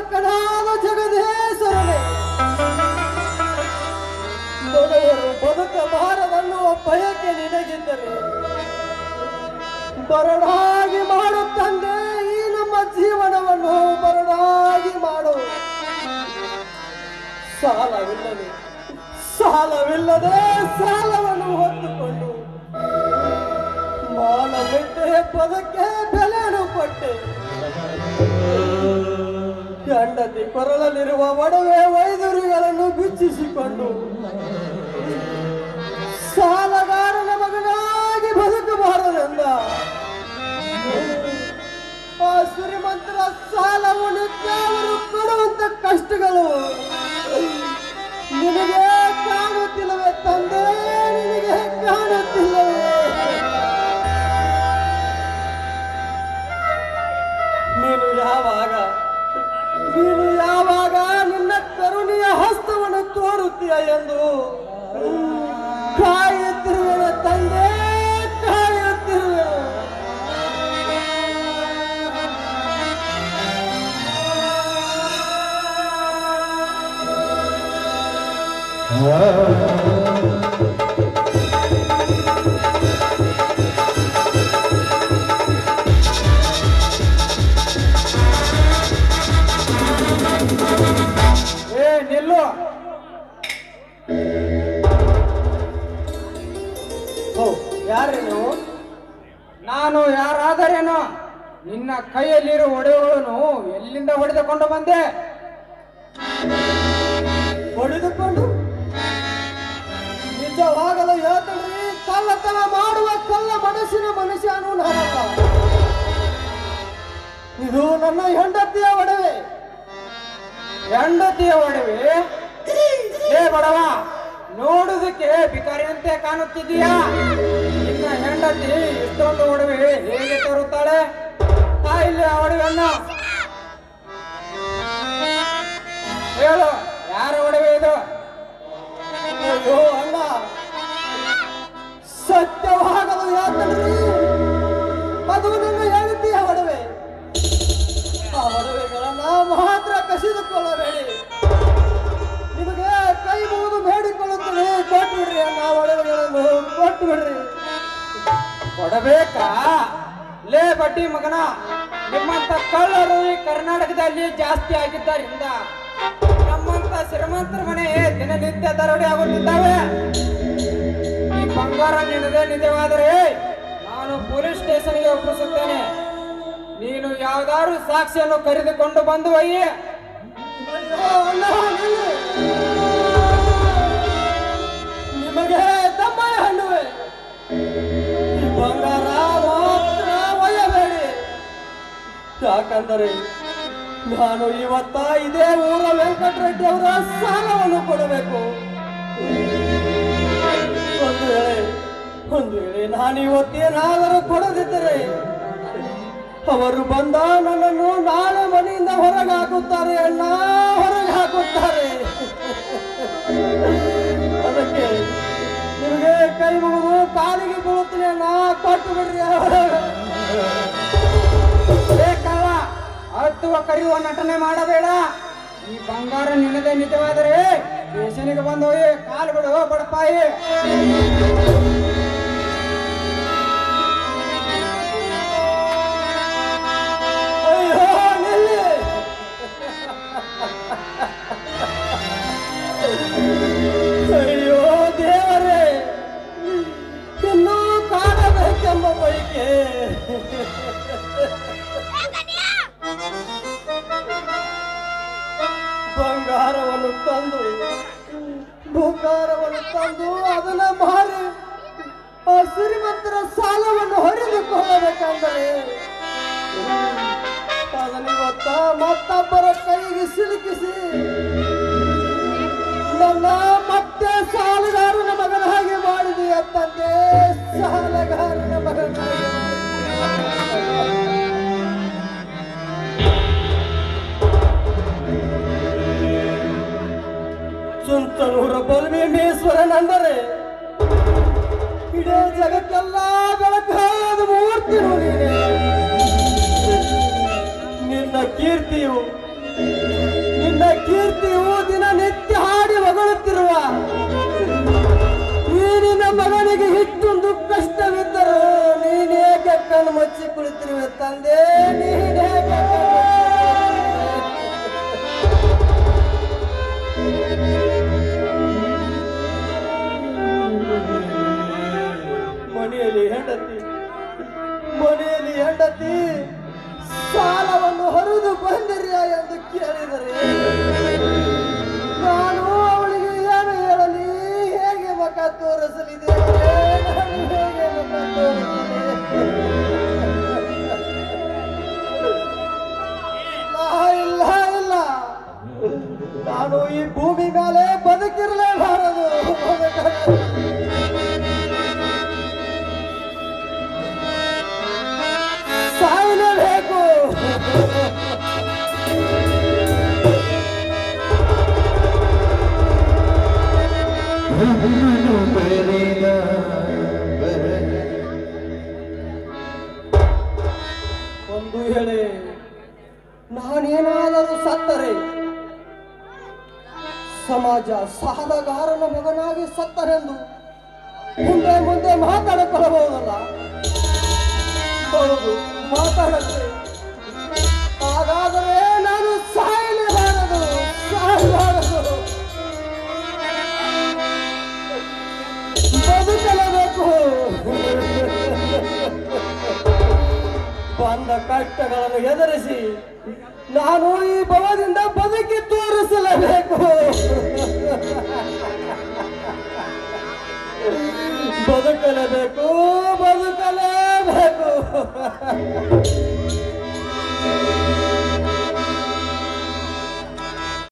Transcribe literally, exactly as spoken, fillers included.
ಬಾಲಕನಾದ ಜಗದೀಶ್ವರನೇ, ಬಡವರು ಬದುಕಬಾರದನ್ನುವ ಬಯಕೆ ನಿನಗಿದ್ದರೆ ಬರಡಾಗಿ ಮಾಡು ತಂದೆ. ಈ ನಮ್ಮ ಜೀವನವನ್ನು ಬರಡಾಗಿ ಮಾಡು. ಸಾಲವಿಲ್ಲದೆ ಸಾಲವಿಲ್ಲದೆ ಸಾಲವನ್ನು ಹೊತ್ತುಕೊಂಡು ಮಾನ ಬಿಟ್ಟೆ ಪದಕ್ಕೆ ಬೆಲೆಯನ್ನು ಕೊಟ್ಟೆ. ಗಂಡತಿ ಕೊರಳಲ್ಲಿರುವ ಒಡವೆ ವೈದ್ಯರುಗಳನ್ನು ಬಿಚ್ಚಿಸಿಕೊಂಡು ಸಾಲಗಾರನ ಮಗನಾಗಿ ಬದುಕಬಾರದೆಂದ ಆ ಶ್ರೀಮಂತರ ಸಾಲವು ನಿತ್ಯವರು ಕೊಡುವಂತ ಕಷ್ಟಗಳು ನಿನಗೆ ಕಾಣುತ್ತಿಲ್ಲವೇ ತಂದೆ? ನಿನಗೆ ಕಾಣುತ್ತಿಲ್ಲವೇ? ನೀನು ಯಾವಾಗ ನೀನು ಯಾವಾಗ ನಿನ್ನ ಕರುಣೆಯ ಹಸ್ತವನ್ನು ತೋರುತ್ತೀಯ ಎಂದು ಕಾಯುತ್ತಿರುವೆನು ತಂದೆ, ಕಾಯುತ್ತಿರುವೆನು. ಏ ನಿಲ್ಲು. ಯಾರೇನು? ನಾನು ಯಾರಾದರೇನು? ನಿನ್ನ ಕೈಯಲ್ಲಿರೋ ಒಡೆಯುಗಳನ್ನು ಎಲ್ಲಿಂದ ಹೊಡೆದುಕೊಂಡು ಬಂದೆ? ಹೊಡೆದುಕೊಂಡು ನಿಜವಾಗಲು ಹೇಳ್ತೇನೆ. ಕಳ್ಳತನ ಮಾಡುವ ಕಳ್ಳ ಮನಸ್ಸಿನ ಮನುಷ್ಯನು ನಾನಲ್ಲ. ಇದು ನನ್ನ ಹೆಂಡತಿಯ ಒಡವೆ. ಹೆಂಡತಿಯ ಒಡವೆ? ಏ ಬಡವ, ನೋಡುವುದಕ್ಕೆ ಭಿಕಾರಿಯಂತೆ ಕಾಣುತ್ತಿದ್ದೀಯಾ? ನಿನ್ನ ಹೆಂಡತಿ ಇಷ್ಟೊಂದು ಒಡವೆ ಹೇಗೆ ತರುತ್ತಾಳೆ? ತಾಯಿಲ್ಲಿ ಆ ಒಡವೆಯನ್ನು ಹೇಳು, ಯಾರ ಒಡವೆ ಇದು? ಅಯ್ಯೋ ಅಲ್ಲ, ಸತ್ಯವಾಗಲು ಯಾತನ್ರಿ, ಅದು ನನ್ನ ಹೆಂಡತಿಯ ಒಡವೆ. ಆ ಒಡವೆಗಳನ್ನ ಮಾತ್ರ ಕಸಿದುಕೊಳ್ಳಬೇಡಿ. ನಿಮಗೆ ಕೈ ಮುಗಿದು ಬೇಡಿಕೊಳ್ಳುತ್ತೇನೆ, ಕೊಟ್ಟು ಬಿಡ್ರಿ. ಅನ್ನ ಒಡವೆಗಳನ್ನು ಕೊಟ್ಟು ಬಿಡ್ರಿ. ಕೊಡಬೇಕಾ? ಲೇ ಬಡ್ಡಿ ಮಗನ, ನಿಮ್ಮಂತ ಕಳ್ಳರು ಈ ಕರ್ನಾಟಕದಲ್ಲಿ ಜಾಸ್ತಿ ಆಗಿದ್ದರಿಂದ ನಮ್ಮಂತ ಶ್ರೀಮಂತರ ಮನೆ ದಿನನಿತ್ಯ ದರೋಡೆ ಆಗುತ್ತಿದ್ದಾವೆ. ಈ ಬಂಗಾರ ನಿನ್ನದೇ ನಿಜವಾದರೆ ನಾನು ಪೊಲೀಸ್ ಸ್ಟೇಷನ್ಗೆ ಒಪ್ಪಿಸುತ್ತೇನೆ. ನೀನು ಯಾವ್ದಾದ್ರು ಸಾಕ್ಷಿಯನ್ನು ಕರೆದುಕೊಂಡು ಬಂದು ಒಯ್ಯಿ. ನಿಮಗೆ ತಮ್ಮಯ್ಯ ಹಣ್ಣುವೆ, ಈ ಬಂಗಾರ ಮಾತ್ರ ಒಯ್ಯಬೇಡಿ. ಯಾಕಂದರೆ ನಾನು ಇವತ್ತ ಇದೇ ಊರ ವೆಂಕಟರೆಡ್ಡಿ ಅವರ ಸಾಲವನ್ನು ಕೊಡಬೇಕು. ಒಂದು ವೇಳೆ ಒಂದು ವೇಳೆ ನಾನು ಇವತ್ತೇನಾದರೂ ಕೊಡದಿದ್ದರೆ ಅವರು ಬಂದ ನನ್ನನ್ನು ನಾಳೆ ಮನೆಯಿಂದ ಹೊರಗೆ ಹಾಕುತ್ತಾರೆ, ಅಣ್ಣ ಹೊರಗೆ ಹಾಕುತ್ತಾರೆ. ಅದಕ್ಕೆ ನಿಮಗೆ ಕೈ ಮುಗಿದು ಕಾಲಿಗೆ ಬೀಳುತ್ತೀನಿ ಅಣ್ಣ, ಕೊಟ್ಟು ಬಿಡ್ರಿ. ಬೇಕಲ್ಲ, ಹತ್ತುವ ಕರೆಯುವ ನಟನೆ ಮಾಡಬೇಡ. ಈ ಬಂಗಾರ ನಿನ್ನದೇ ನಿಜವಾದರೆ ಸ್ಟೇಷನ್ಗೆ ಬಂದು ಒಯ್ಯಿ. ಕಾಲು ಬಿಡು ಬಡಪಾಯಿ. ಅಯ್ಯೋ ದೇವರೇ, ಇನ್ನೂ ಕಾಣಬೇಕೆಂಬ ಬಯಕೆ. ಬಂಗಾರವನ್ನು ತಂದು ಬಂಗಾರವನ್ನು ತಂದು ಅದನ್ನ ಮಾರಿ ಆ ಶ್ರೀಮಂತರ ಸಾಲವನ್ನು ಹರಿದುಕೊಳ್ಳಬೇಕಂದರೆ ಅದನ್ನಿವತ್ತ ಮತ್ತೊಬ್ಬರ ಕೈಗೆ ಸಿಲುಕಿಸಿ ನನ್ನ ಮತ್ತೆ ಸಾಲಗಾರನ ಮಗನ ಹಾಗೆ ಮಾಡಿದೀಯ ತಂದೆ, ಸಾಲಗಾರನ ಮಗನ ಹಾಗೆ. ಸುಂತನೂರ ಬಲಭೀಮೇಶ್ವರನೆಂದರೆ ಇಡೀ ಜಗತ್ತೆಲ್ಲ ಬೆಳಕಾದ ಮೂರ್ತಿ ನೀನೆ. ನಿನ್ನ ಕೀರ್ತಿಯು ಕಣ್ಣು ಮುಚ್ಚಿ ಕುಳಿತಿರುವೆ ತಂದೆ ನೀನೇ ಮನೆಯಲ್ಲಿ ಹೆಂಡತಿ ಮನೆಯಲ್ಲಿ ಹೆಂಡತಿ ಸಾಲವನ್ನು ಹರಿದು ಬಂದಿರಿಯ ಎಂದು ಕೇಳಿದರೆ ನಾನು ಅವಳಿಗೆ ಏನು ಹೇಳಲಿ, ಹೇಗೆ ಮುಖ ತೋರಿಸಲಿದೆ, ನಾನು ಹೇಗೆ ಮುಖ ತೋರಿಸಲಿ? ಇಲ್ಲ ಇಲ್ಲ, ನಾನು ಈ ಭೂಮಿ ಮೇಲೆ ಬದುಕಿರಲೇಬಾರದು, ಸಾಯಲೇಬೇಕು. ಒಂದು ವೇಳೆ ನಾನೇನಾದರೂ ಸತ್ತರೆ ಸಮಾಜ ಸಾಲಗಾರನ ಮಗನಾಗಿ ಸತ್ತರೆಂದು ಮುಂದೆ ಮುಂದೆ ಮಾತಾಡಿಕೊಳ್ಳಬಹುದಲ್ಲ? ಹೌದು, ಮಾತಾಡತ್ತೆ. ಹಾಗಾದರೆ ನಾನು ಸಾಯಲೇಬಾರದು, ಸಾಯಬಾರದು, ಬದುಕಲೇಬೇಕು. ಬಂದ ಕಷ್ಟಗಳನ್ನು ಎದುರಿಸಿ ನಾನು ಈ ಭವದಿಂದ ಬದುಕಿ ತೋರಿಸಲೇಬೇಕು. ಬದುಕಲೇಬೇಕು, ಬದುಕಲೇಬೇಕು.